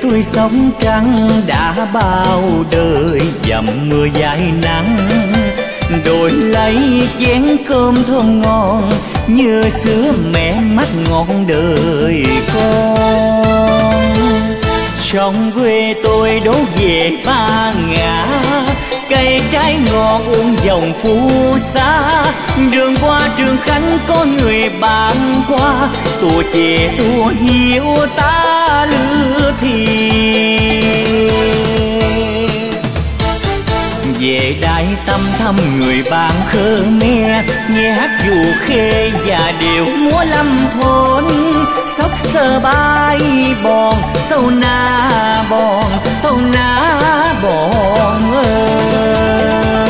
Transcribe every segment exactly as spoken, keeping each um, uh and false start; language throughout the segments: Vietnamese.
tôi sống trắng đã bao đời dầm mưa dài nắng, đổi lấy chén cơm thơm ngon như sữa mẹ mắt ngọn đời con. Trong quê tôi đổ về Ba Ngã, cây trái ngọt uống dòng Phú Xá. Đường qua Trường Khánh có người bạn qua, tua chè tua hiếu ta lứa thiệt. Về Đại Tâm thăm người bạn Khmer, nghe hát dù khê và điệu múa lâm thôn. Sóc sơ bay bòn tâu na bòn tâu na bòn ơi.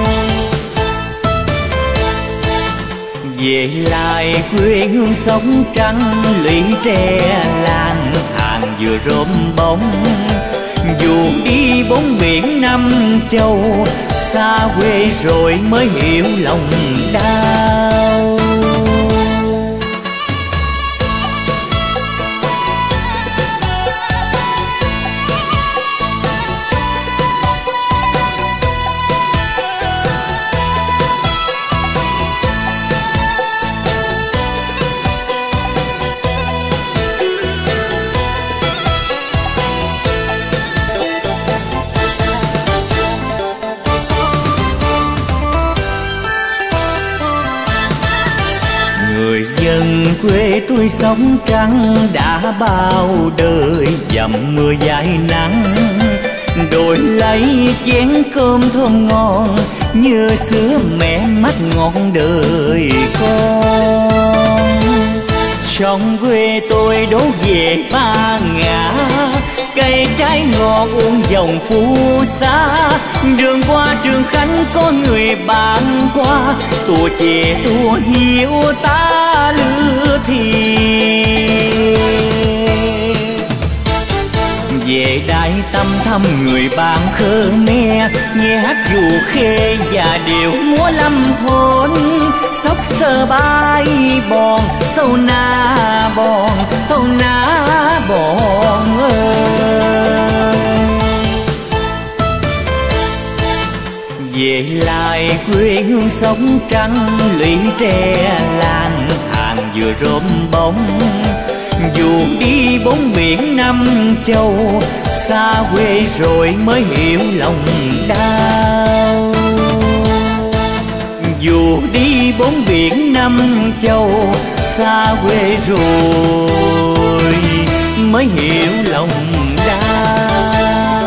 Về lại quê hương sống trắng lũy tre làng hàng vừa rôm bóng. Dù đi bốn biển năm châu, xa quê rồi mới hiểu lòng đau. Quê tôi sống trắng đã bao đời dầm mưa dài nắng, đổi lấy chén cơm thơm ngon như sữa mẹ mắt ngọn đời con. Trong quê tôi đổ về Ba Ngã, cây trái ngọt uống dòng Phú Xá. Đường qua Trường Khánh có người bạn qua, tua chè tua hiếu ta lứa thiệt. Về Đại Tâm thăm người bạn Khmer, nghe hát dù khê và điệu múa lâm thôn. Sóc sơ bay bòn tâu na bòn tâu na bòn ơi. Về lại quê hương sống trắng lũy tre làng hàng vừa rôm bóng. Dù đi bốn biển năm châu, xa quê rồi mới hiểu lòng đau. Dù đi bốn biển năm châu, xa quê rồi mới hiểu lòng đau.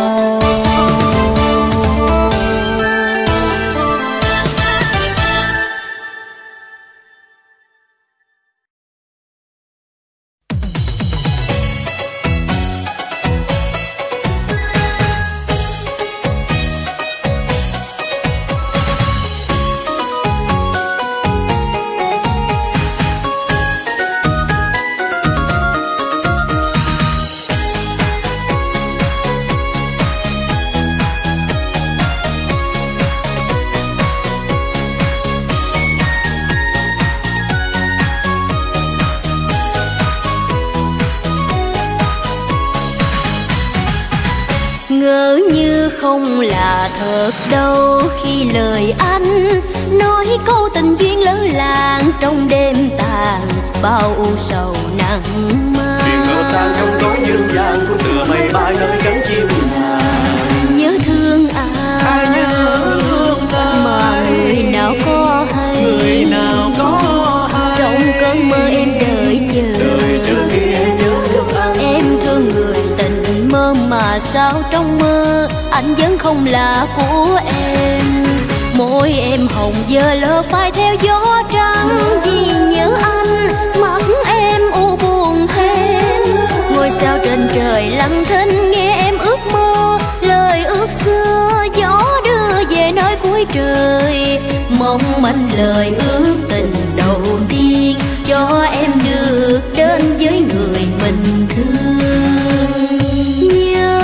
Ngỡ như không là thật đâu khi lời anh nói câu tình duyên lỡ làng trong đêm tàn bao u sầu nặng mang. Tiếng ngỡ tan trong tối dương gian cũng tựa mây bay nơi cánh chim ngàn. Nhớ thương ai, ai nhớ thương ta mà người nào có hay, người nào có hay. Trong cơn mơ em đợi chờ, đời chờ kia nhớ thương anh. Em thương người tình mơ mà sao trong mơ anh vẫn không là của em. Môi em hồng giờ lỡ phai theo gió trắng, vì nhớ anh mắt em u buồn thêm. Ngôi sao trên trời lặng thinh nghe em ước mơ, lời ước xưa gió đưa về nơi cuối trời. Mong manh lời ước tình đầu tiên cho em được đến với người mình thương. Nhớ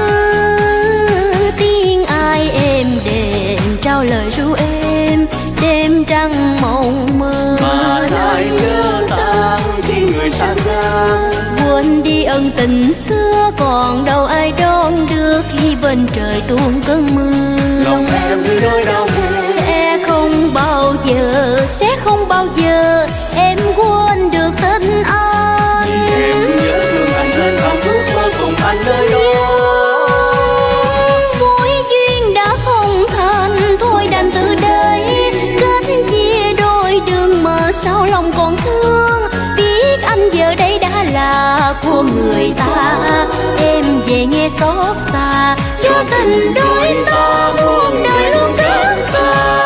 tiếng ai em đềm trao lời ru em, đêm trăng mộng mơ mà lại nhớ tan khi người sang ngang. Quên đi ân tình xưa còn đâu ai đón được khi bên trời tuôn cơn mưa. Lòng em như nỗi đau buồn Sẽ không bao giờ, sẽ không bao giờ em quên được tình anh. Em nhớ thương anh nên không ước mơ cùng anh nơi đó. Mối duyên đã không thành, thôi đành từ đây kết chia đôi đường mà sao lòng còn thương. Biết anh giờ đây đã là của người ta, em về nghe xót xa cho tình đôi ta muôn đời luôn cách xa.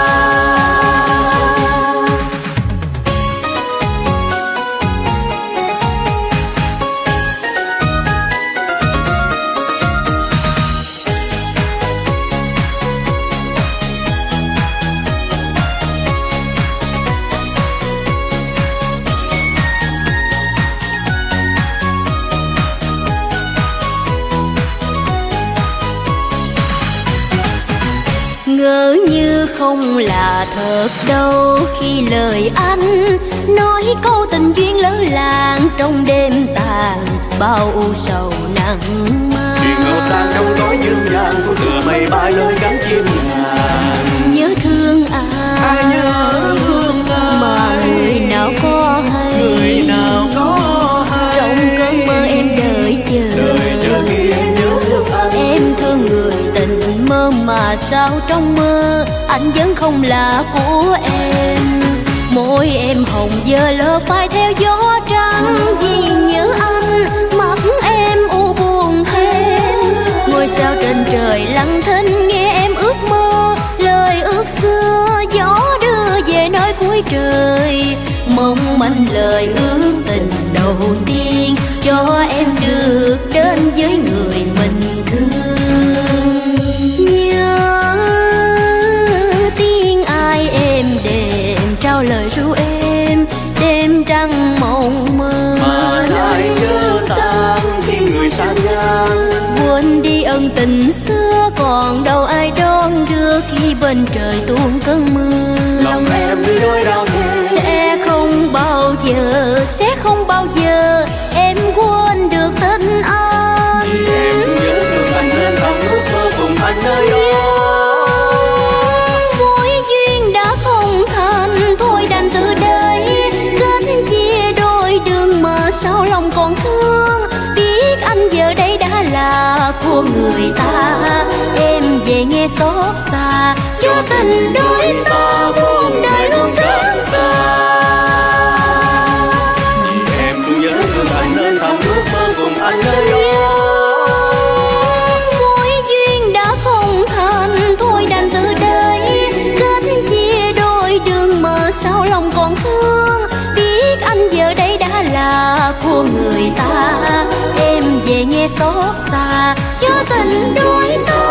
Ngỡ như không là thật đâu khi lời anh nói câu tình duyên lỡ làng trong đêm tàn bao u sầu nặng mang. Tiếng ngầu tan trong tối dương gian cũng tựa mây bay nơi cánh chim ngàn. Nhớ thương ai, Ai nhớ thương ai mà người nào có hay, người nào có hay trong cơn mơ em đợi chờ. đời chờ khi em nhớ thương anh. Em thương người tình mơ mà sao trong mơ anh vẫn không là của em. Môi em hồng giờ lỡ phai theo gió trắng, vì nhớ anh mắt em u buồn thêm. Ngôi sao trên trời lặng thinh nghe em ước mơ lời ước xưa, gió đưa về nơi cuối trời. Mong manh lời ước tình đầu tiên cho em được đến với người mình thương. Nhớ tiếng ai em đềm trao lời ru em, đêm trăng mộng mơ Mà ai nhớ tan khi người xa ngang. quên đi ân tình xưa còn đâu ai đón được khi bên trời tuôn cơn mưa. Lòng em như nỗi đau buồn Sẽ không bao giờ, sẽ không bao giờ em quên được tình anh. em nhớ thương anh nên không ước mơ cùng anh nơi đó. Mối duyên đã không thành, thôi đành từ đây kết chia đôi đường mà sao lòng còn thương. Biết anh giờ đây đã là của người ta, em về nghe xót xa cho tình đôi ta muôn đời luôn cách xa. Em luôn nhớ thương anh nên không ước mơ cùng anh nơi đó. Mối duyên đã không thành, thôi đành từ đây kết chia đôi đường mà sao lòng còn thương. Biết anh giờ đây đã là của người ta, em về nghe xót xa cho tình đôi ta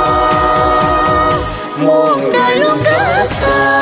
muôn đời luôn cách xa.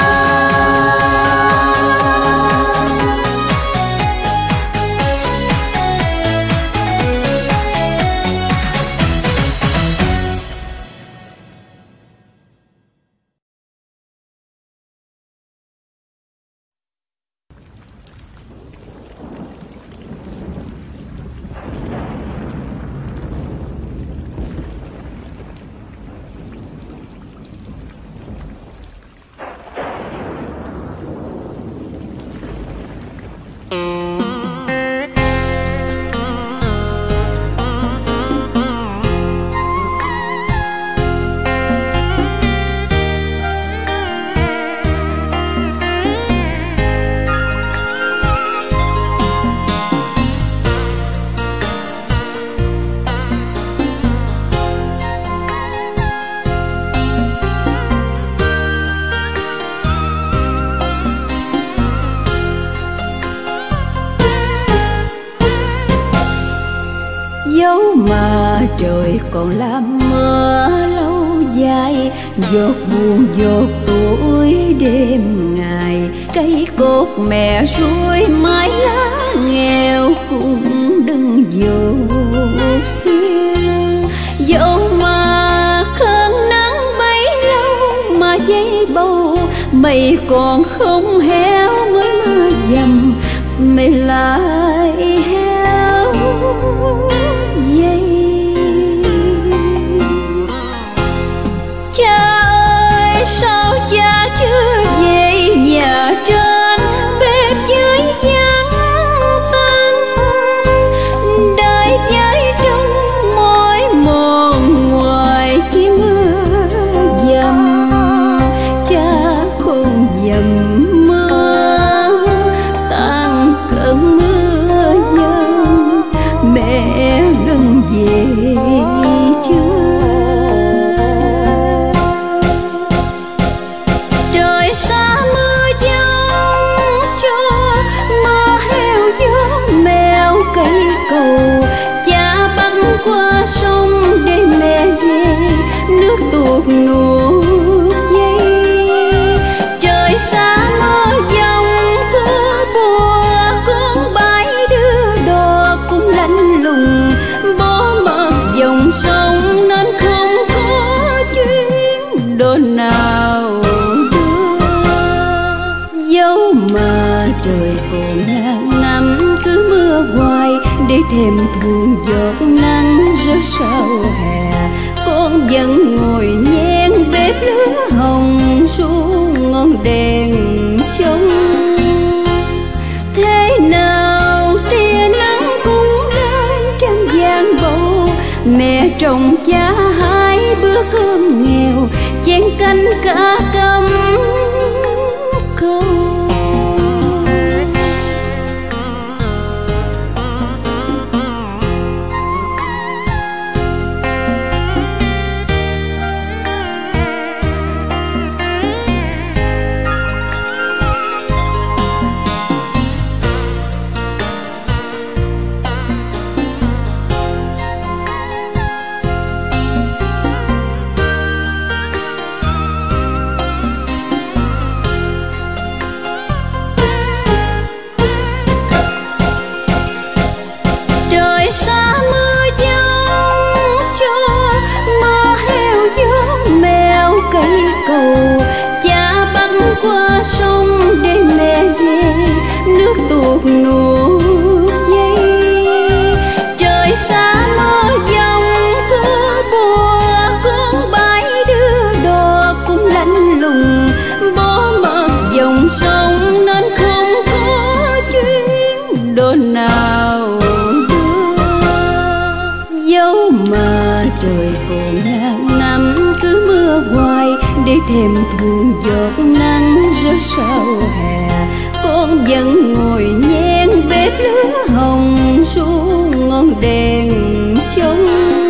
Dẫu mà trời còn làm mưa lâu dài, giọt buồn giọt tuổi đêm ngày, cây cột mẹ ruồi mái lá nghèo cũng đừng dột xiêu. Dẫu mà cơn nắng bấy lâu mà giấy bầu, mây còn không héo mới mưa dầm mây lại héo. giây. Cha ơi sao cha chưa về nhà trên bếp dưới vắng tanh, đời với trong mỏi mòn ngoài kia mưa dầm. Cha khôn dầm mưa tan cơn mưa dầm, mẹ gần về chưa? Trời xa mưa giông cho mưa heo gió mèo cây cầu, cha băng qua sông để mẹ về nước tuột nuốt dây. Trời xa mưa giông thua bùa con bãi đưa đò cũng lạnh lùng, bó mất dòng sông nên không có chuyến đò nào đưa. Dẫu mà trời còn ngàn năm cứ mưa hoài để thèm thuồng giọt nắng rớt sau hè, con vẫn ngồi nhen bếp lửa hồng xuống ngọn đèn trông. Thế nào tia nắng cũng lên trên giang bầu, mẹ trồng cha hai bữa cơm nghèo chén canh cá cắm câu. Trời xa mưa giông cho mưa heo gió mèo cây cầu, cha băng qua sông để mẹ về nước tuột nuốt dây. Trời xa mưa giông thua bùa con bãi đưa đò cũng lạnh lùng, bó mất dòng sông nên không có chuyến đò nào. Dẫu mà trời còn ngàn năm cứ mưa hoài để thèm thuồng giọt nắng rớt sau hè, con vẫn ngồi nhen bếp lửa hồng xuống ngọn đèn trông.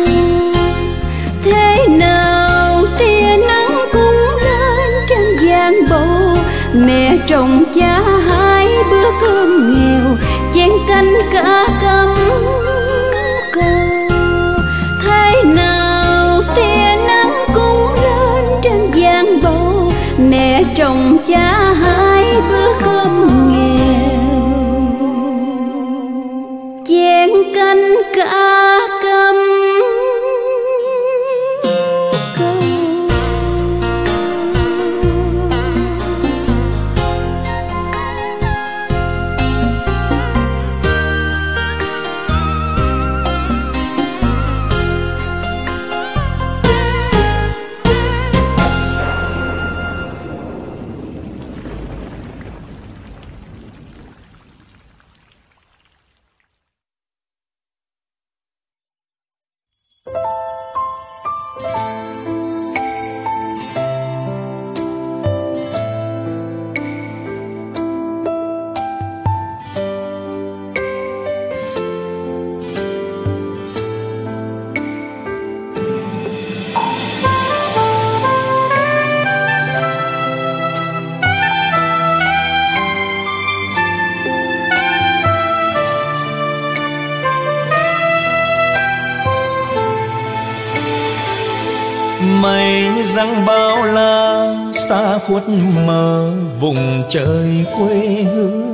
Thế nào tia nắng cũng lên trên giang bầu, mẹ trồng cha hai bữa cơm nghèo chén canh cá cắm câu. Thế nào tia nắng cũng lên trên giang bầu, mẹ trồng cha hai bữa cơm nghèo chén canh cá cắm câu. Mây răng bao la xa khuất mờ vùng trời quê hương,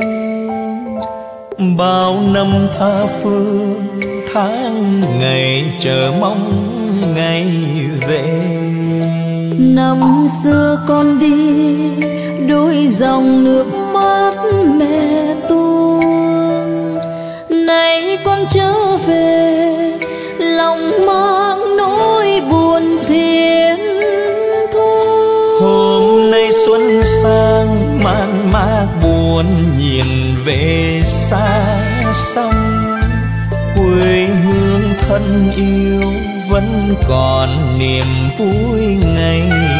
bao năm tha phương tháng ngày chờ mong ngày về. Năm xưa con đi đôi dòng nước mắt mẹ tuôn, nay con trở về, lòng mang nỗi buồn thiên thu. Hôm nay xuân sang man mác buồn nhìn về xa xăm, quê hương thân yêu vẫn còn niềm vui ngày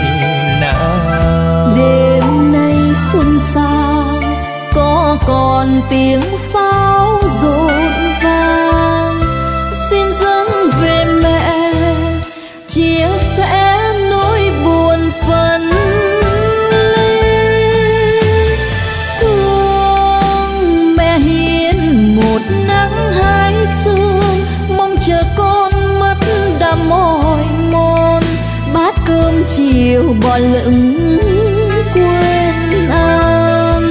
nào. Đêm nay xuân sang có còn tiếng pháo rộn vang, xin dâng về mẹ chia sẻ nỗi buồn phân ly. Thương mẹ hiền một nắng hai sương, mong chờ con mất đã mỏi mòn, bát cơm chiều bỏ lửng quên ăn.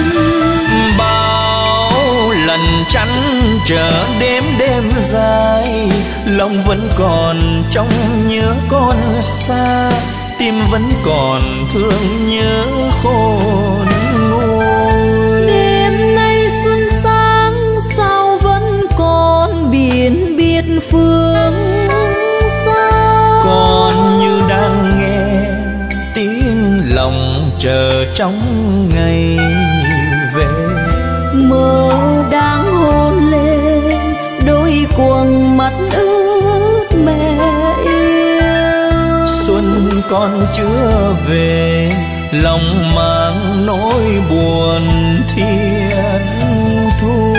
Bao lần chăn trở đêm đêm dài, lòng vẫn còn trong nhớ con xa, tim vẫn còn thương nhớ khôn nguôi. Đêm nay xuân sáng sao vẫn còn biển biệt phương xa, còn như đang nghe tiếng lòng chờ trong ngày về. mơ đang hôn lên đôi quầng mắt ướt mẹ yêu. Xuân còn chưa về, lòng mang nỗi buồn thiên thu.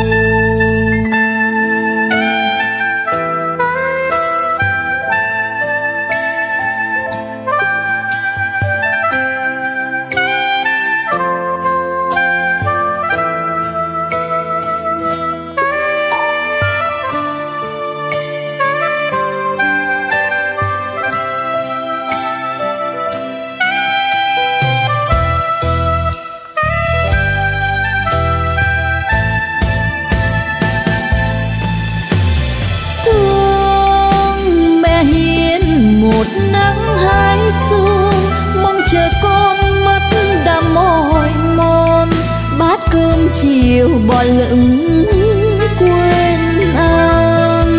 Chiều bỏ lửng quên ăn.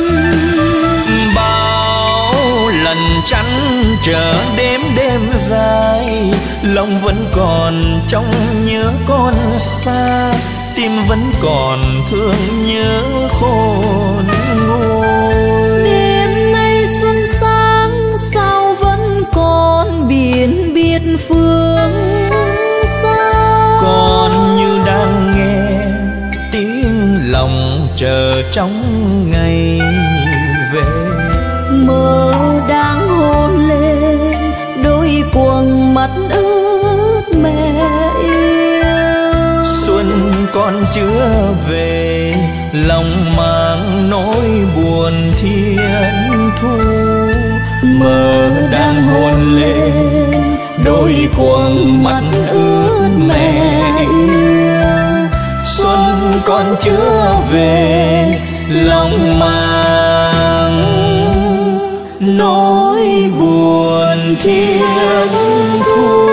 Bao lần chăn trở đêm đêm dài, lòng vẫn còn trong nhớ con xa, tim vẫn còn thương nhớ khôn nguôi. Đêm nay xuân sáng sao vẫn còn biển biệt phương xa, còn như đang nghe tiếng lòng chờ trong ngày về. mơ đang hôn lên đôi quầng mắt ướt mẹ yêu. Xuân còn chưa về, lòng mang nỗi buồn thiên thu. Mơ đang hôn lên đôi quầng mắt ướt mẹ yêu. Xuân còn chưa về, lòng mang nỗi buồn thiên thu.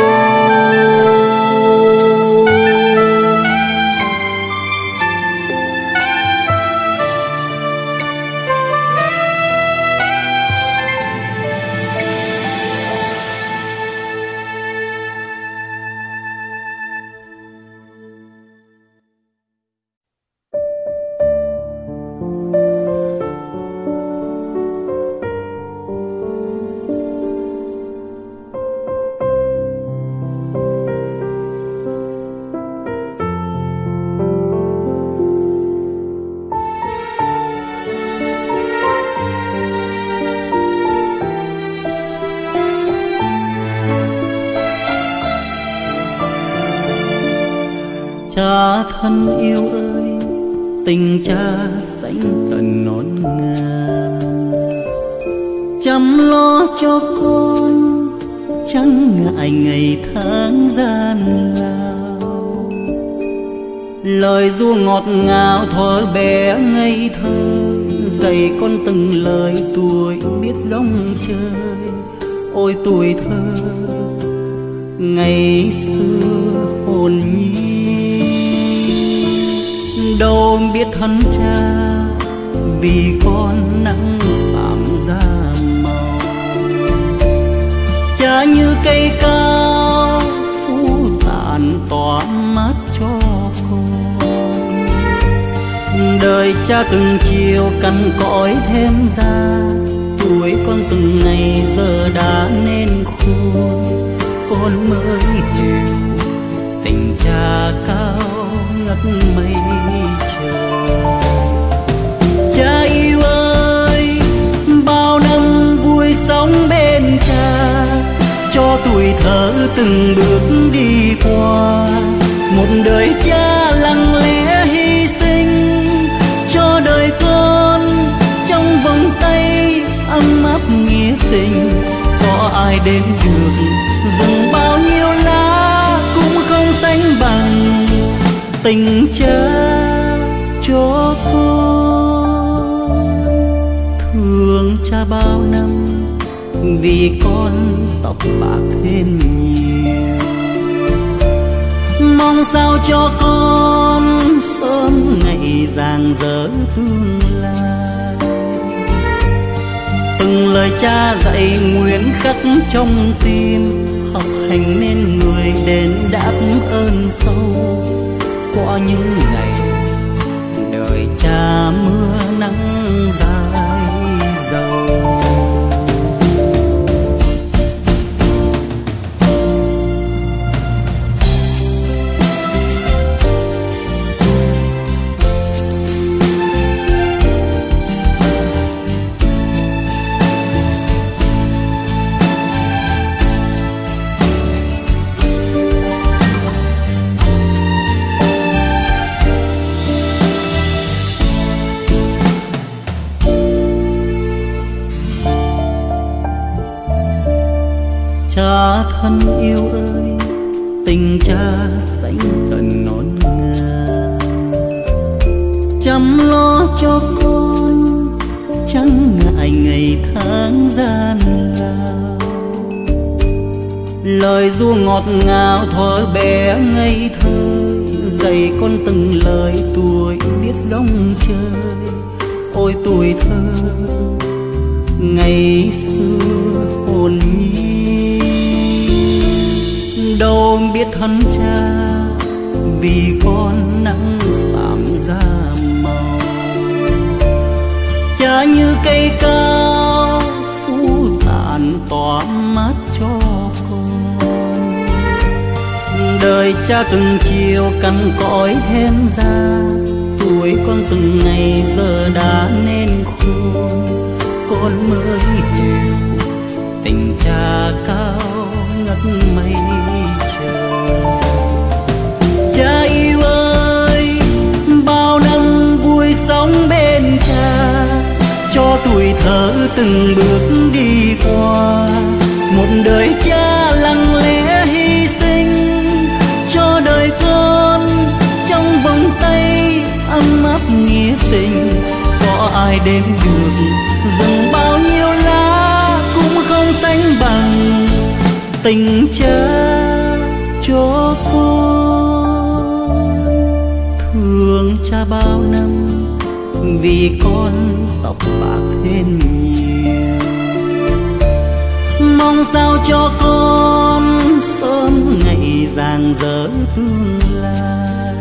Cha thân yêu ơi, tình cha xanh tận nón ngàn, chăm lo cho con chẳng ngại ngày tháng gian lao. Lời ru ngọt ngào thuở bé ngây thơ, dạy con từng lời tuổi biết rong chơi. Ôi tuổi thơ ngày xưa hồn nhiên, đâu biết thân cha vì con nắng xảm da màu. Cha như cây cao phú tàn tỏa mát cho con. Đời cha từng chiều cằn cõi thêm ra, tuổi con từng ngày giờ đã nên khôn. Con mới hiểu tình cha cao ngất mây trời. Cha yêu ơi, bao năm vui sống bên cha, cho tuổi thơ từng bước đi qua. Một đời cha lặng lẽ hy sinh, cho đời con trong vòng tay ấm áp nghĩa tình. Có ai đến được rừng bao nhiêu lá cũng không sánh bằng tình cha cho con. Thương cha bao năm vì con tóc bạc thêm nhiều, mong sao cho con sớm ngày rạng rỡ tương lai. Từng lời cha dạy nguyện khắc trong tim, học hành nên người đền đáp ơn sâu. Qua những ngày đời cha mưa nắng dài dầu. Cha thân yêu ơi, tình cha sánh tận non ngàn. Chăm lo cho con chẳng ngại ngày tháng gian lao. Lời ru ngọt ngào thuở bé ngây thơ, dạy con từng lời tuổi biết rong chơi. Ôi tuổi thơ ngày xưa hồn nhiên, đâu biết thân cha vì con nắng xảm da màu. Cha như cây cao phú tàn tỏa mát cho con. Đời cha từng chiều cằn cõi thêm ra, tuổi con từng ngày giờ đã nên khôn. Con mới hiểu tình cha cao ngất mây trời. Cha yêu ơi, bao năm vui sống bên cha, cho tuổi thơ từng bước đi qua. Một đời cha lặng lẽ hy sinh, cho đời con trong vòng tay ấm áp nghĩa tình. Có ai đến được rừng bao nhiêu lá cũng không sánh bằng tình cha cho con. Thương cha bao năm vì con tóc bạc thêm nhiều, mong sao cho con sớm ngày rạng rỡ tương lai.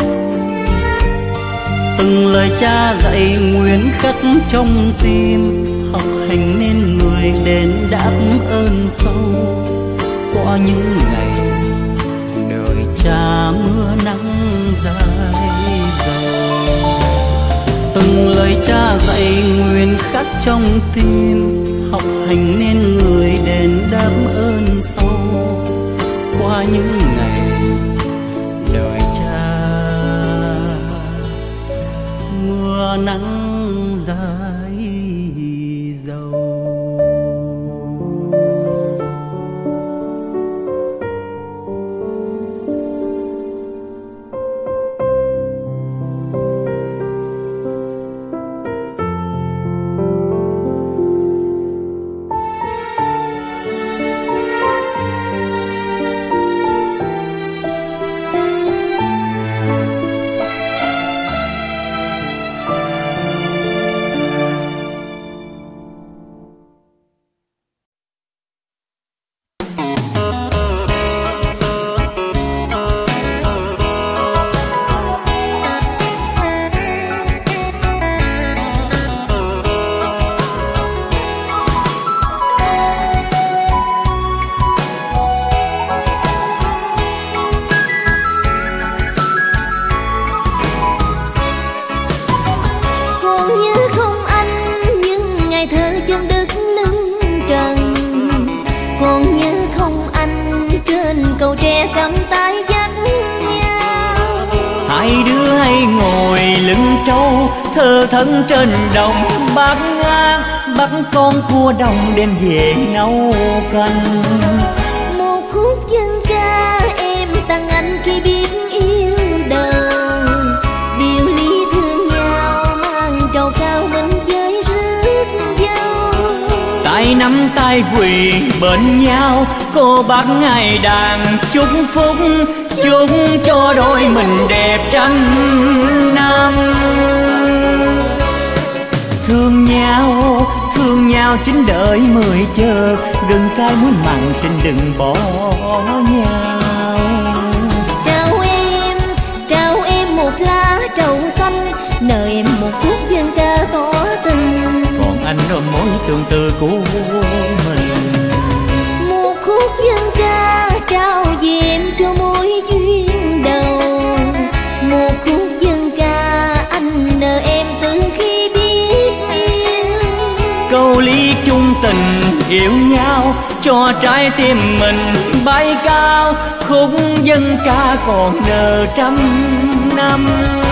Từng lời cha dạy nguyện khắc trong tim, học hành nên người đền đáp ơn sâu. Qua những ngày đời cha mưa nắng dài dầu, từng lời cha dạy nguyện khắc trong tim, học hành nên người đền đáp ơn sâu. Qua những ngày đời cha mưa nắng dài dầu. cầu tre cầm tay dắt nhau. Hai đứa hay ngồi lưng trâu thơ thẫn trên đồng bát ngang, bắt con cua đồng đem về nấu canh. Một khúc dân ca em tặng anh khi biết yêu đời, điều ly thương nhau mang trầu cao mình chơi rước dâu. Tay nắm tay quỳ bên nhau, cô bác ngày đàn chúc phúc, chúc cho đôi mình đẹp trăm năm. Thương nhau, thương nhau chính đợi mười chờ, gừng cay muối mặn xin đừng bỏ nhau. Trao em, trao em một lá trầu xanh, nợ em một khúc dân ca tỏ tình. Còn anh ôm mối tương tư của mình. Một khúc dân ca trao về em cho mối duyên đầu. Một khúc dân ca anh nợ em từ khi biết yêu. Câu ly chung tình yêu nhau cho trái tim mình bay cao, khúc dân ca còn nợ trăm năm.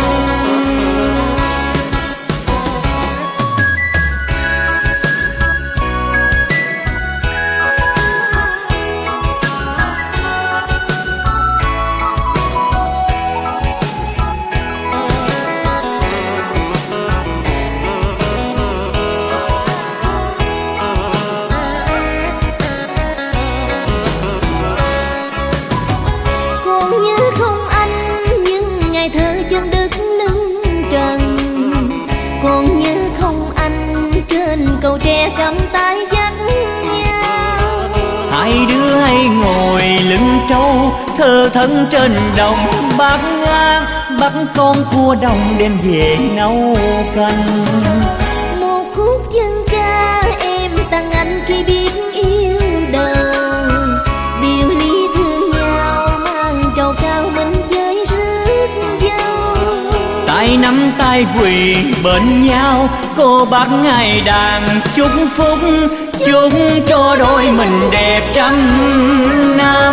Cầu tre cầm tay dắt nhau. Hai đứa hay ngồi lưng trâu thơ thẫn trên đồng bát ngang, bắt con cua đồng đem về nấu canh. Một khúc dân ca em tặng anh khi biết yêu đời, điều ly thương nhau mang trầu cao mình chơi rước dâu. Tay nắm tay quỳ bên nhau, cô bác ngày đàn chúc phúc, chúc cho đôi mình đẹp trăm năm.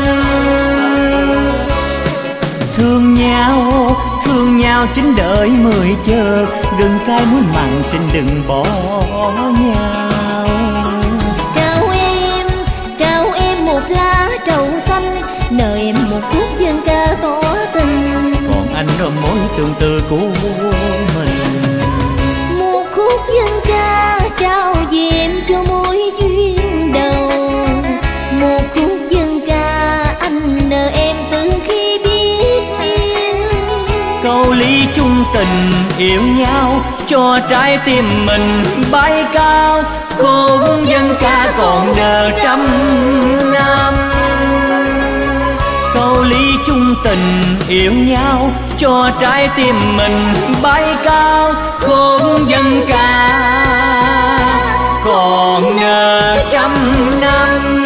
Thương nhau, thương nhau chính đợi mười chờ, gừng cay muối mặn xin đừng bỏ nhau. Trao em, trao em một lá trầu xanh, nợ em một khúc dân ca tỏ tình. Còn anh ôm mối tương tư của mình. Một khúc dân ca trao về em cho mối duyên đầu. Một khúc dân ca anh nợ em từ khi biết yêu. Câu ly chung tình yêu nhau cho trái tim mình bay cao, khúc dân ca còn nợ trăm năm. Câu ly chung tình yêu nhau cho trái tim mình bay cao, khúc dân ca còn nợ trăm năm.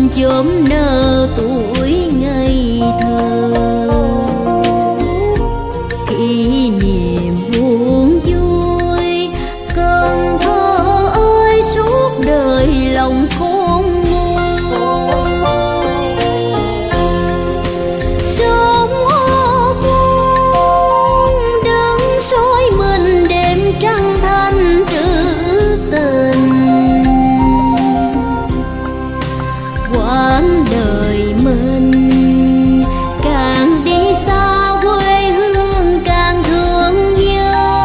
tình chớm nở tuổi ngây thơ. Kỷ niệm buồn vui Cần Thơ ơi, suốt đời lòng khôn nguôi. Sông Ô Môn đứng soi mình đêm trăng thanh trữ tình. Quãng đời mình càng đi xa quê hương càng thương nhớ.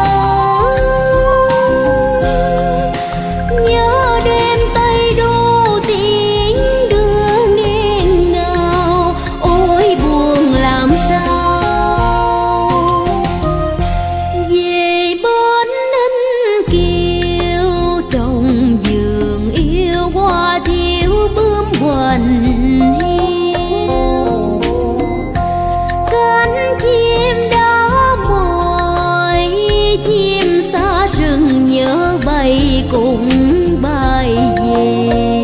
Nhớ đêm Tây Đô tiếng đưa nghẹn ngào, ôi buồn làm sao. Về bên Ninh Kiều trong vườn yêu hoa thiếu bướm hoành hiu. Cánh chim đã mỏi, chim xa rừng nhớ bay cùng bay về.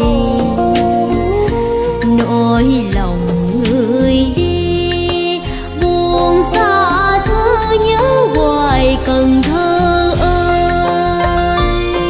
Nỗi lòng người đi buồn xa xưa nhớ hoài Cần Thơ ơi.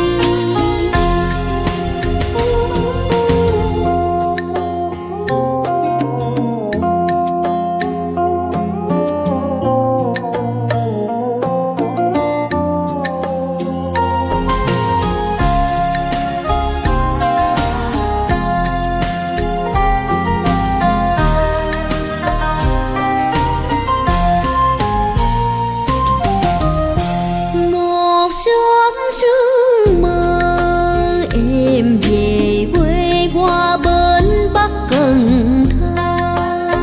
Một sớm sương mơ em về quê qua bến Bắc Cần Thơ.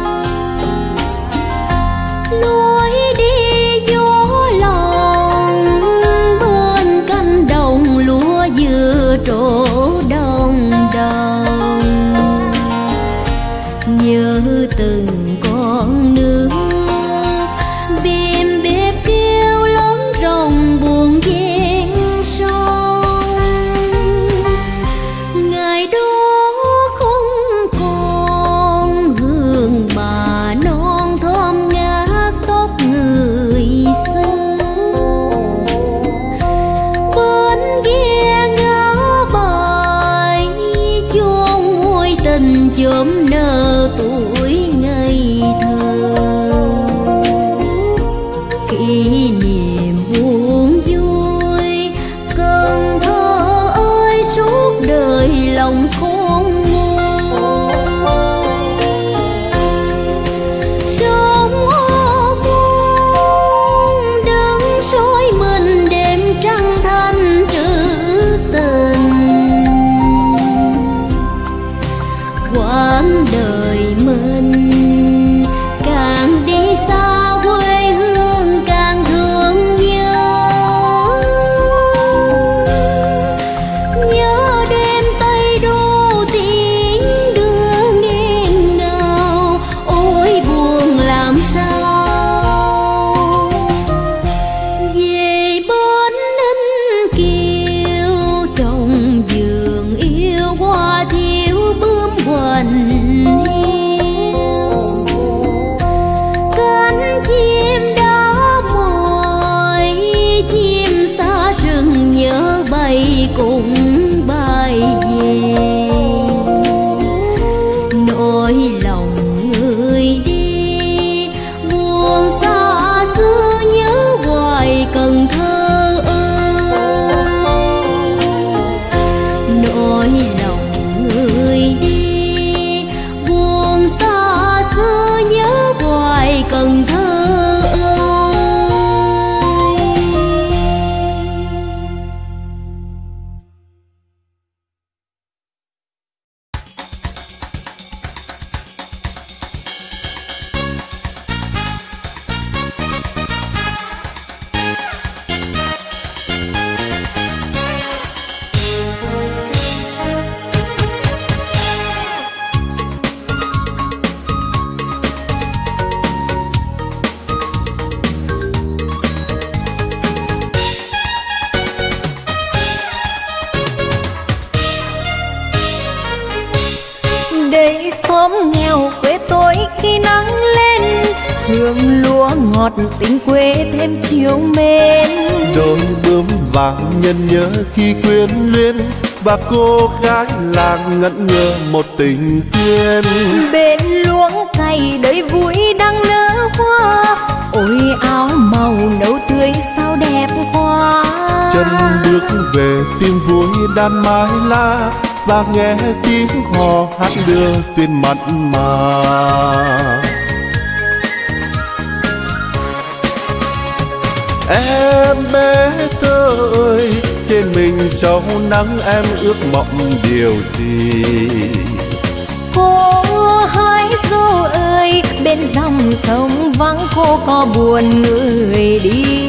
Lối đi gió lòng bên cánh đồng lúa dừa trổ đồng đồng. Nhớ từng con nước bìm bếp kêu lớn rồng buồn ven sông. Ngày đó không còn hương bà non thơm ngát tóc người xưa. Bên ghe ngã bài chôn môi tình chớm nở tuổi ngây thơ. Kỷ niệm buồn vui Cần Thơ ơi, suốt đời lòng khôn nguôi. Sông Ô Môn đứng soi mình đêm trăng thanh trữ tình. Quãng đời mình càng đi xa quê hương càng thương nhớ. Nhớ đêm Tây Đô tiếng đưa nghẹn ngào, ôi buồn làm sao. Về bên Ninh Kiều trong vườn yêu hoa thiếu bướm hoành hiu. Đây xóm nghèo quê tôi khi nắng lên, hương lúa ngọt tình quê thêm chiều mến. Đôi bướm vàng nhân nhớ khi quyến luyến, và cô gái làng ngẩn ngơ một tình duyên. Bên luống cày đời vui đang nở hoa, ôi áo màu nâu tươi sao đẹp quá. Chân bước về tìm vui đan mái lá, và nghe tiếng hò hát đưa tuyên mặn mà. Em bé thơ ơi, trên mình trâu nắng em ước mộng điều gì? Cô hái dâu ơi, bên dòng sông vắng cô có buồn người đi.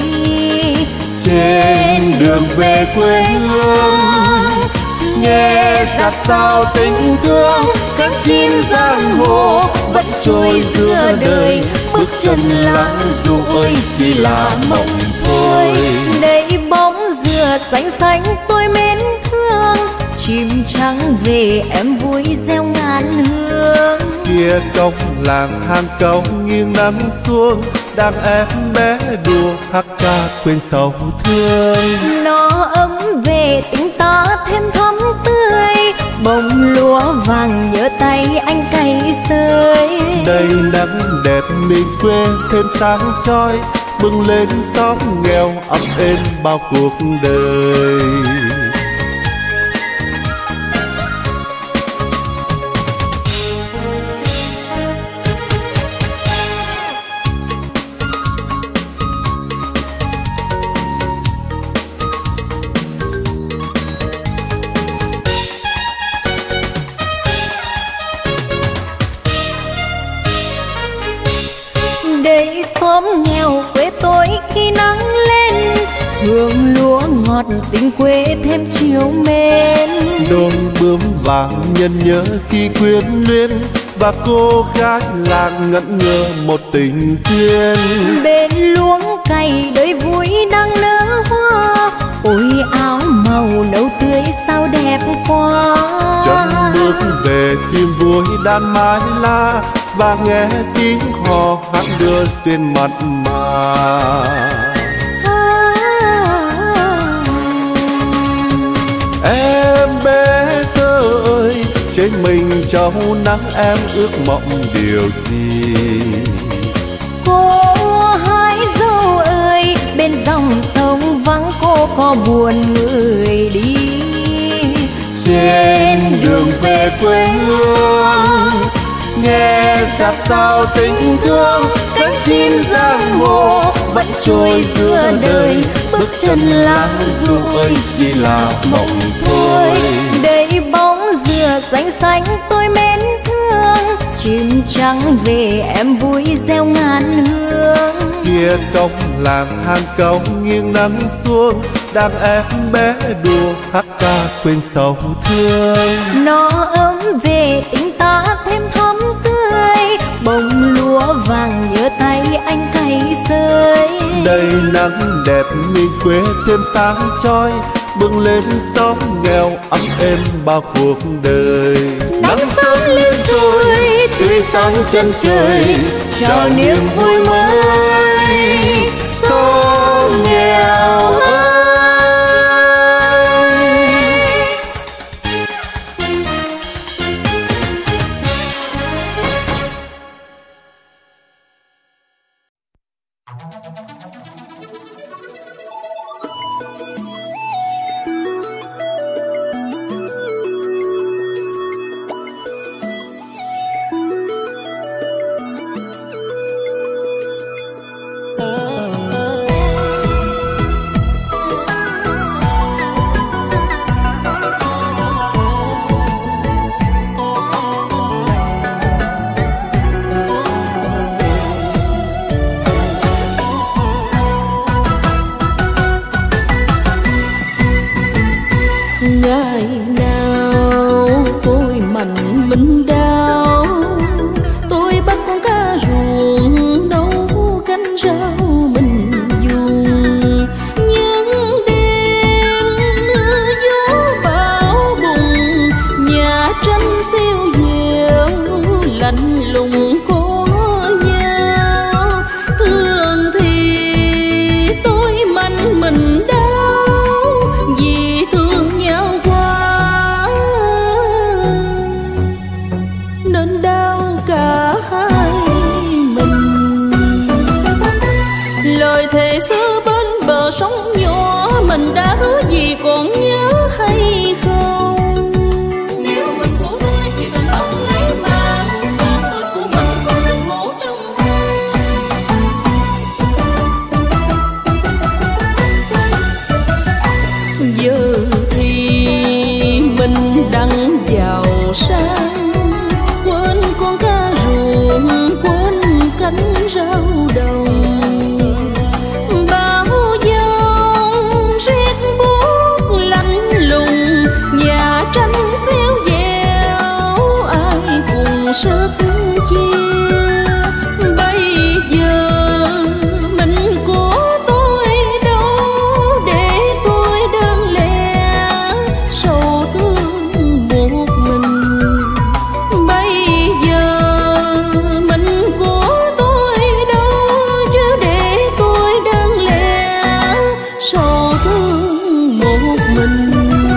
Trên đường về quê hương, nghe giạt sao tình thương, cánh chim giang hồ vẫn trôi giữa đời. Bước chân lãng du ơi chỉ là mộng thôi. Đây bóng dừa xanh xanh tôi mến thương, chim trắng về em vui gieo ngàn hương. Kia cổng làng hang câu nghiêng nắng xuống, đang em bé đùa hát ca quên sầu thương. Nó ấm về tình ta thêm thắm tươi, bông lúa vàng nhớ tay anh cày sới. Đây nắng đẹp miền quê thêm sáng chói, bừng lên xóm nghèo ấm êm bao cuộc đời. Đây xóm nghèo quê tôi khi nắng lên, hương lúa ngọt tình quê thêm chiều mến. Đôi bướm vàng nhân nhớ khi quyến luyến, và cô gái làng ngẩn ngơ một tình duyên. Bên luống cày đời vui đang nở hoa, ôi áo màu nâu tươi sao đẹp quá. Chân bước về tìm vui đan mái lá, và nghe tiếng hò hát đưa tuyên mặn mà. Em bé thơ ơi, trên mình trâu nắng em ước mộng điều gì? Cô hái dâu ơi, bên dòng sông vắng cô có buồn người đi. Trên đường về quê hương, nghe giạt sao tình thương, cánh chim giang hồ vẫn trôi giữa đời. Bước chân lãng du ơi chỉ là mộng thôi. Đây bóng dừa xanh xanh tôi mến thương, chim trắng về em vui gieo ngàn hương. Kia cổng làng hang câu nghiêng nắng xuống, đang em bé đùa hát ca quên sầu thương. Nó ấm về tình ta thêm thắm tươi, bông lúa vàng nhớ tay anh cày sới. Đây nắng đẹp miền quê thêm sáng chói, bừng lên xóm nghèo ấm êm bao cuộc đời. Nắng sớm lên rồi tươi sáng chân trời, chào niềm vui mới xóm nghèo ơi. cùng sức chia. Bây giờ mình của tôi đâu để tôi đơn lẻ sầu thương một mình. Bây giờ mình của tôi đâu chứ để tôi đơn lẻ sầu thương một mình.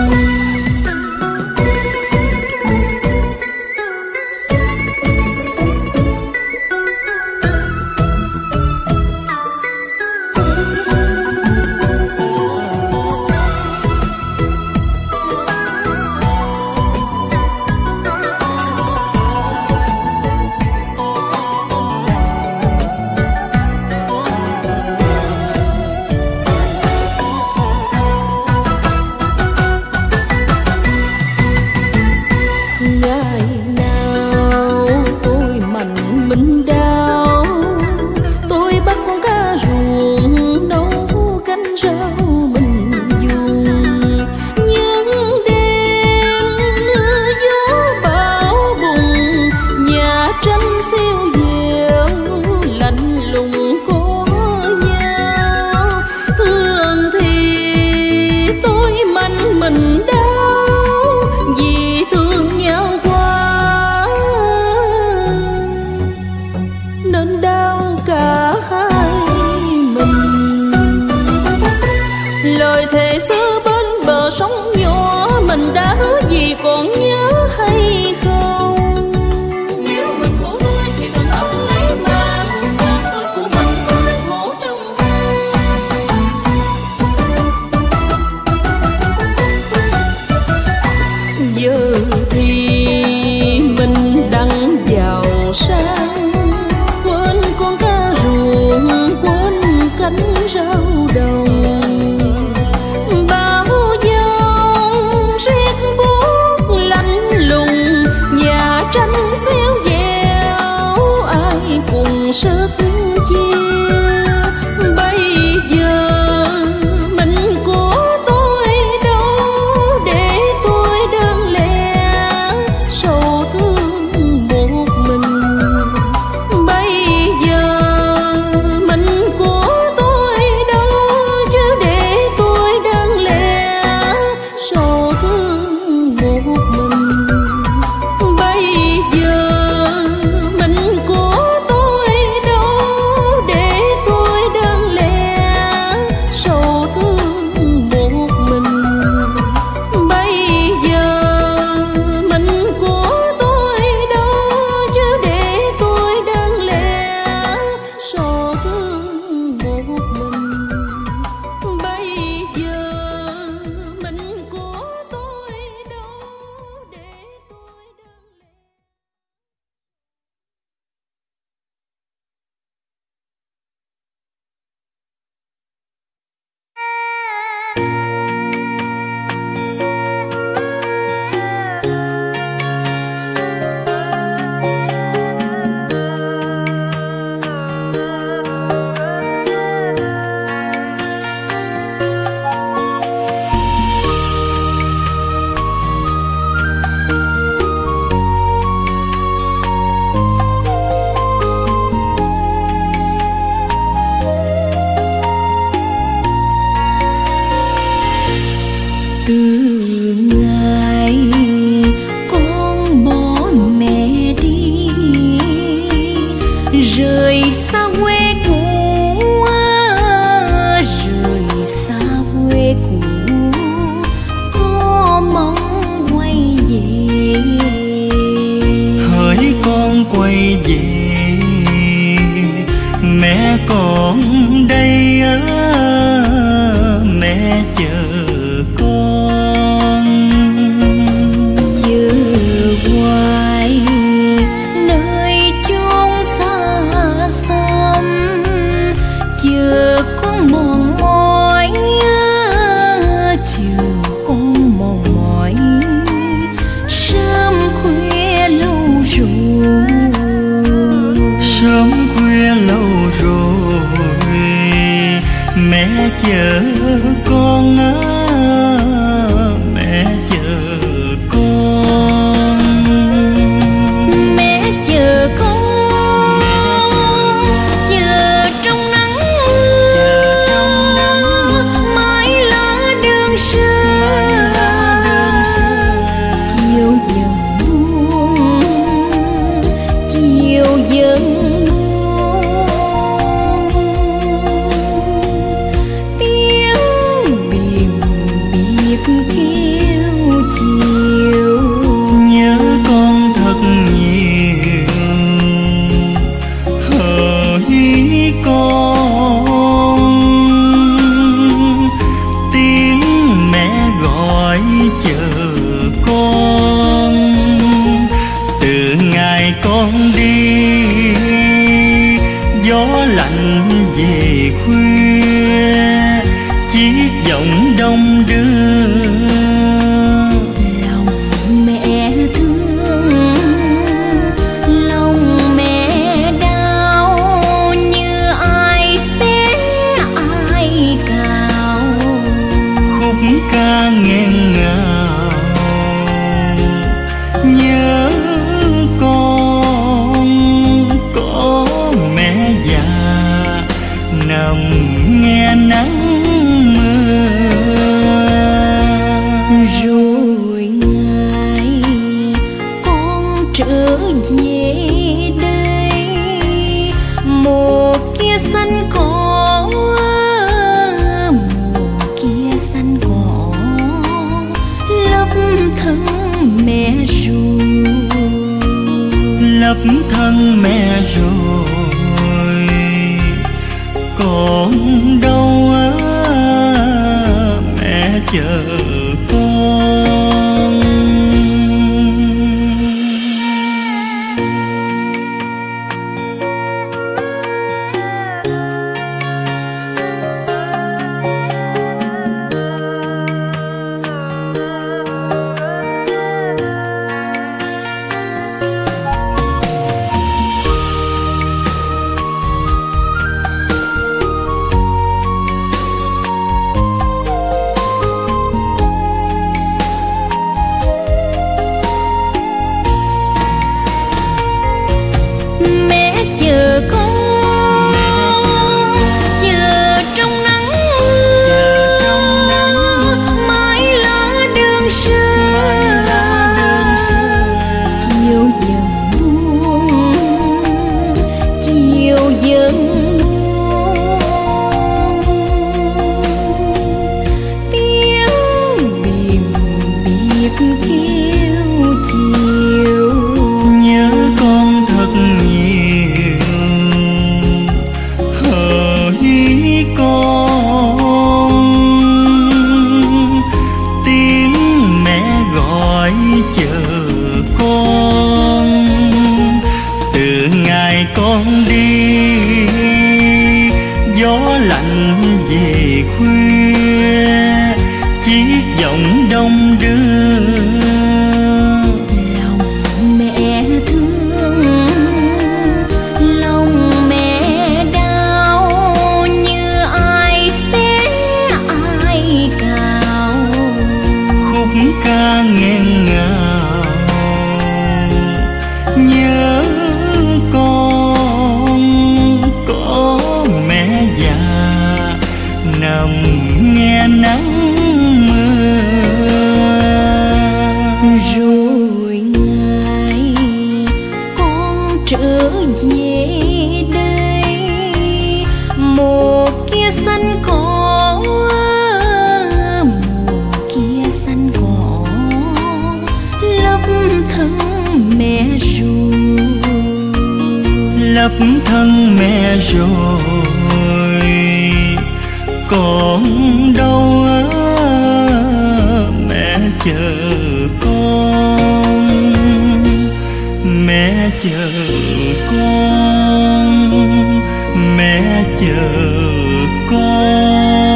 chờ con á, mẹ chờ con. Mẹ đưa. Lòng mẹ thương, lòng mẹ đau, như ai xé ai cào. Khúc ca nghẹn ngào nhớ con, có mẹ già nằm nghe nắng mưa. Rồi ngày con trở về đây, mùa kia xanh cỏ, mùa kia xanh cỏ lấp thân mẹ rồi. Lấp thân mẹ rồi, còn đâu á mẹ chờ con. Mẹ chờ con, chờ trong nắng mưa, mãi lá đường xưa. Chiều dần buông, chiều dần buông, tiếng biềm biệt kêu chiều. Nhớ con thật nhiều, hỡi con, tiếng mẹ gọi chờ con. Từ ngày con đi, gió lạnh về khuya, chiếc giọng đông đưa. Lòng mẹ thương, lòng mẹ đau, như ai xé ai cào. Khúc ca nghẹn ngào nhớ con, có mẹ già nằm nghe nắng mưa. Rồi ngày con trở về đây, mùa kia xanh cỏ, mùa kia xanh cỏ lấp thân mẹ rồi. Lấp thân mẹ rồi, còn đâu á mẹ chờ con. Mẹ chờ con, mẹ chờ con.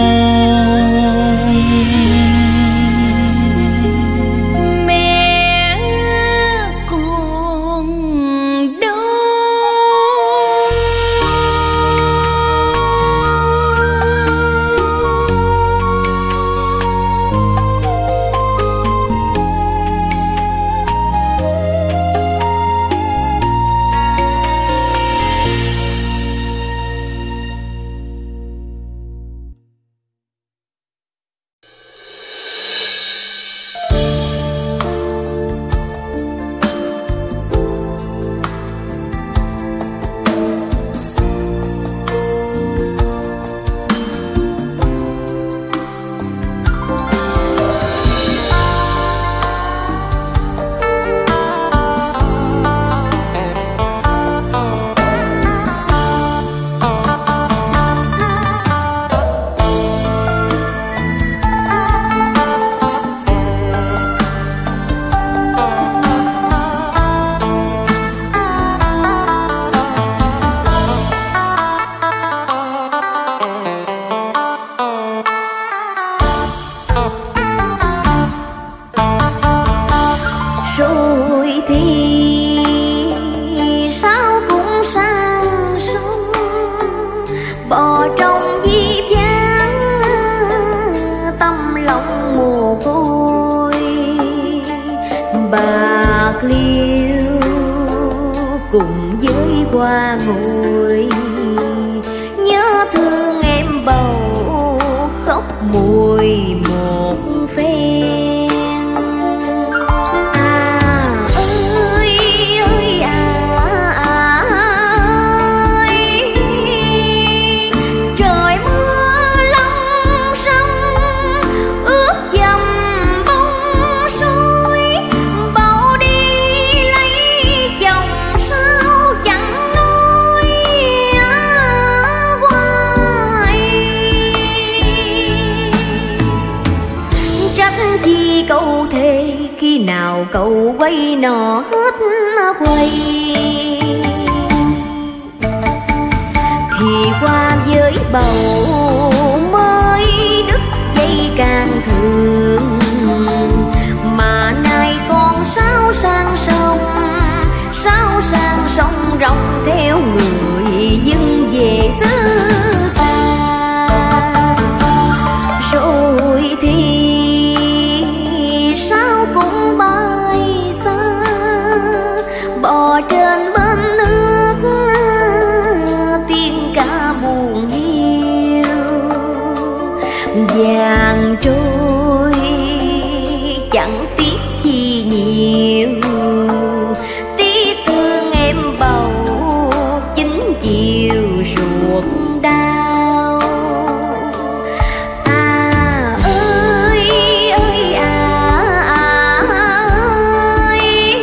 cùng với hoa ngồi. Nhớ thương em bầu khóc mùi một phen. À ơi ơi à, à ơi, trời mưa long sông ướt dầm bóng suối. Bầu đi lấy chồng sao chẳng nói hoài. Trách chi câu thề khi nào cậu quay nọ hết quay. Thì qua với bầu mới đứt dây càng thường. Mà nay con sao sang sông, sao sang sông rong theo người dưng về xứ xa. Rồi thì sao cũng bay xa, bò trên bên nước tiếng ca buồn hiu. Vàng trôi chẳng tiếc gì nhiều, tiếc thương em bầu chính chiều ruột đau. À ơi ơi à, à ơi,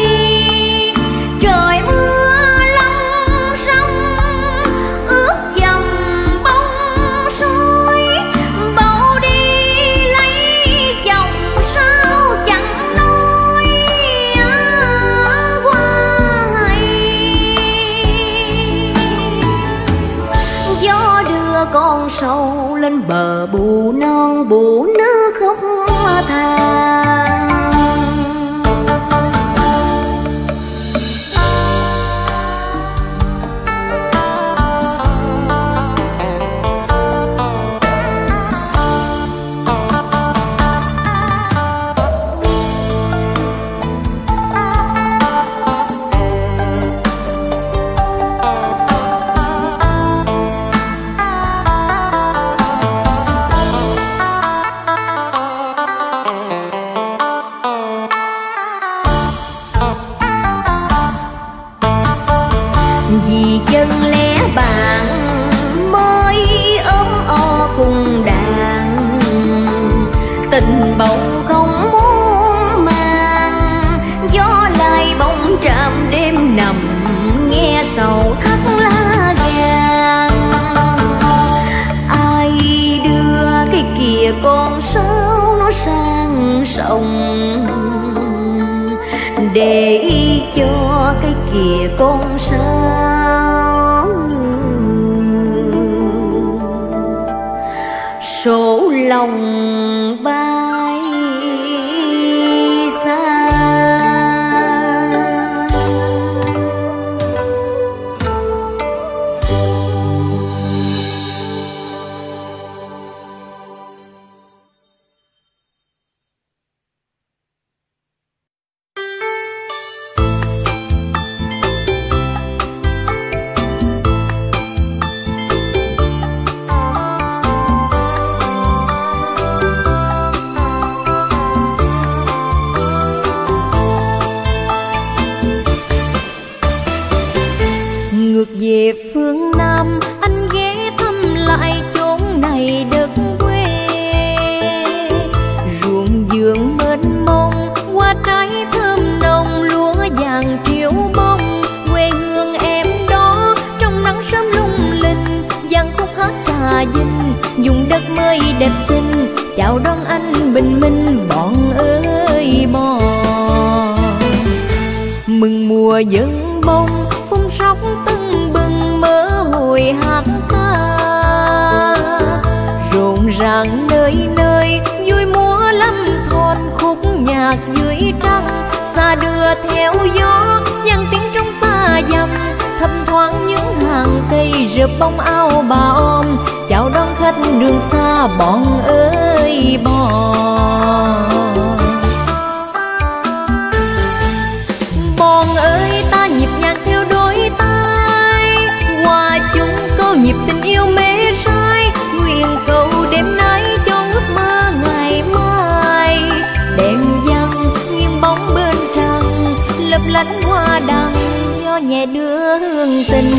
trời mưa long sông ướt dầm bóng suối. Bầu đi lấy chồng sao chẳng nói hoài. Gió đưa con sâu lên bờ bù non bù nước khóc than. Vì chân lẽ bạn mới ốm o cùng đàn. Tình bầu không muốn mang, gió lai bóng trạm đêm nằm nghe sầu thắt lá vàng. Ai đưa cái kìa con sáo nó sang sông, để cho cái kìa con sao sổ lòng bay xa. Ngược về phương Nam anh ghé thăm lại chốn này đất quê. Ruộng vườn mênh mông hoa trái thơm nồng lúa vàng triểu bông. Quê hương em đó trong nắng sớm lung linh, vang khúc hát trà vinh vùng đất mới đẹp xinh. Chào đón anh bình minh bọn ơi bọn. Mừng mùa dân bông phun sóng tưng bừng mơ hồi hát ca. Rộn ràng nơi nơi vui múa lâm thon khúc nhạc dưới trăng. Xa đưa theo gió vang tiếng trong xa dầm, thấp thoáng những hàng cây rợp bông áo bà om. Chào đón khách đường xa bọn ơi bọn. Bọn ơi ta nhịp nhàng theo lánh hoa đăng gió nhẹ đưa hương tình.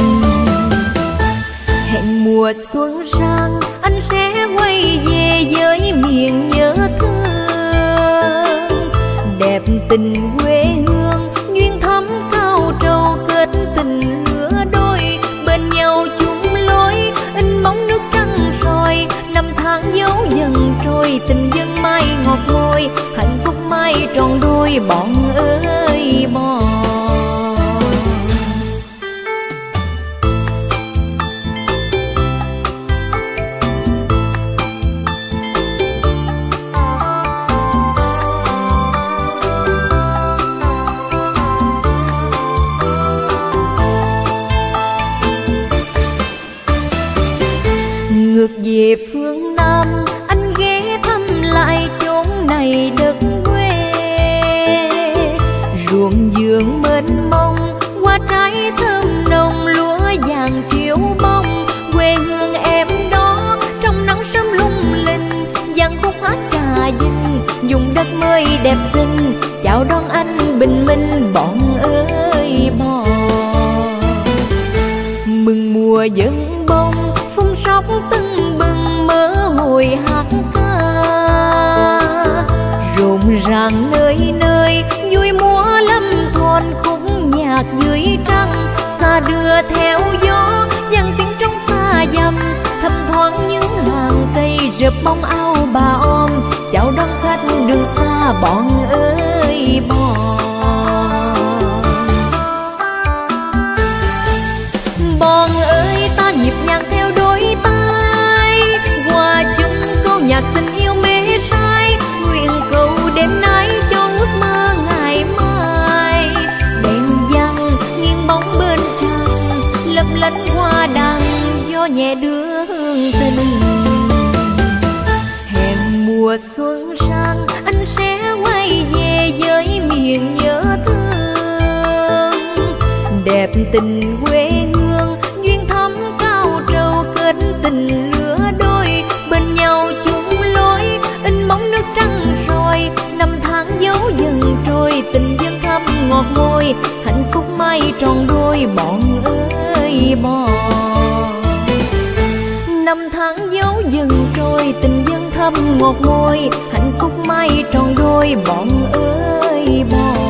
Hẹn mùa xuân sang anh sẽ quay về với miền nhớ thương. Đẹp tình quê hương duyên thắm cao trầu kết tình lứa đôi. Bên nhau chung lối in bóng nước trăng soi. Năm tháng dấu dần trôi tình dân mai ngọt ngôi. Hạnh phúc mai tròn đôi bọn ơi bọn. Ngược về phương Nam anh ghé thăm lại chốn này đất quê. Ruộng vườn mênh mông hoa trái thơm nồng lúa vàng chiếu bông. Quê hương em đó trong nắng sớm lung linh giăng khúc hát trà vinh. Dùng đất mới đẹp xinh chào đón anh bình minh bọn ơi bọn. Mừng mùa dân bông phun sóc tưng bừng mơ hồi hát ca. Rộn ràng nơi nơi vui múa lâm thon khúc nhạc dưới trăng. Xa đưa theo gió vang tiếng trống xa dầm. Thấp thoáng những hàng cây rợp bóng áo bà om. Chào đón khách đường xa bọn ơi bọn. Bọn ơi ta nhịp nhàng theo đôi tay. Hòa chung câu nhạc tình yêu mê say. Nguyện cầu đêm nay cho ước mơ ngày mai. Đèn vàng nghiêng bóng bên trăng lấp lánh hoa đăng gió nhẹ đưa hương tình. Hẹn mùa xuân sang anh sẽ quay về với miền nhớ thương. Đẹp tình quê hương duyên thắm cao trầu kết tình lứa đôi. Bên nhau chung lối in bóng nước trăng soi. Năm tháng dấu dần trôi tình dân thắm ngọt ngôi. Hạnh phúc mai tròn đôi bọn ơi bọn. Năm tháng dấu dần trôi tình dân thắm ngọt ngôi. Hạnh phúc mai tròn đôi bọn ơi bọn.